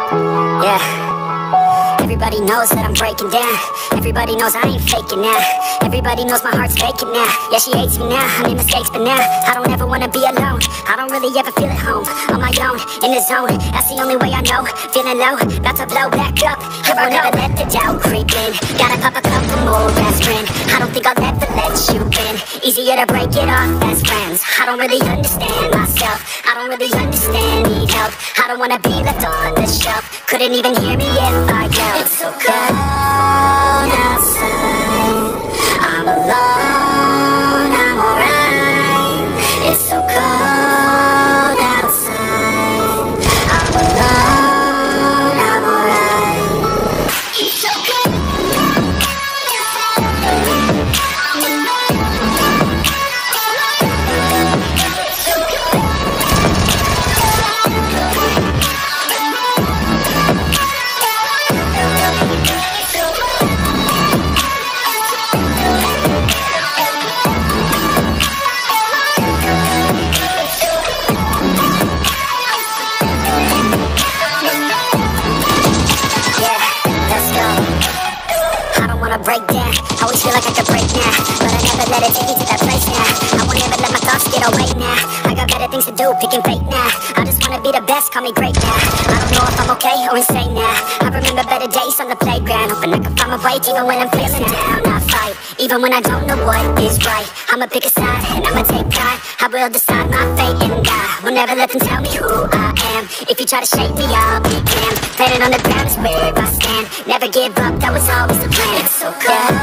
Yeah. Everybody knows that I'm breaking down. Everybody knows I ain't faking now. Everybody knows my heart's vacant now. Yeah, she hates me now, I made mistakes, but now I don't ever wanna be alone. I don't really ever feel at home. On my own, in the zone, that's the only way I know. Feeling low, about to blow back up. Here I never let the doubt creep in. Gotta pop a couple more aspirin. I don't think I'll ever let you in. Easier to break it off best friends. I don't really understand myself. I don't really understand, need help. I don't wanna be left on the shelf. Couldn't even hear me if I yelled. It's so cold outside, I'm alone, I'm alright. It's so cold outside, I'm alone, I'm alright. It's so cold break down. Always feel like I could break now, but I never let it take me to that place now. I won't ever let my thoughts get away now. I got better things to do, picking fate now. I just wanna be the best, call me great now. I don't know if I'm okay or insane now. I remember better days on the playground, hoping I can find my way even when I'm feeling down. I fight, even when I don't know what is right. I'ma pick a side and I'ma take pride. I will decide my fate and die. Will never let them tell me who I am. If you try to shake me, I'll be damned. Planet on the ground is where I stand. Never give up, that was always the plan. It's so cold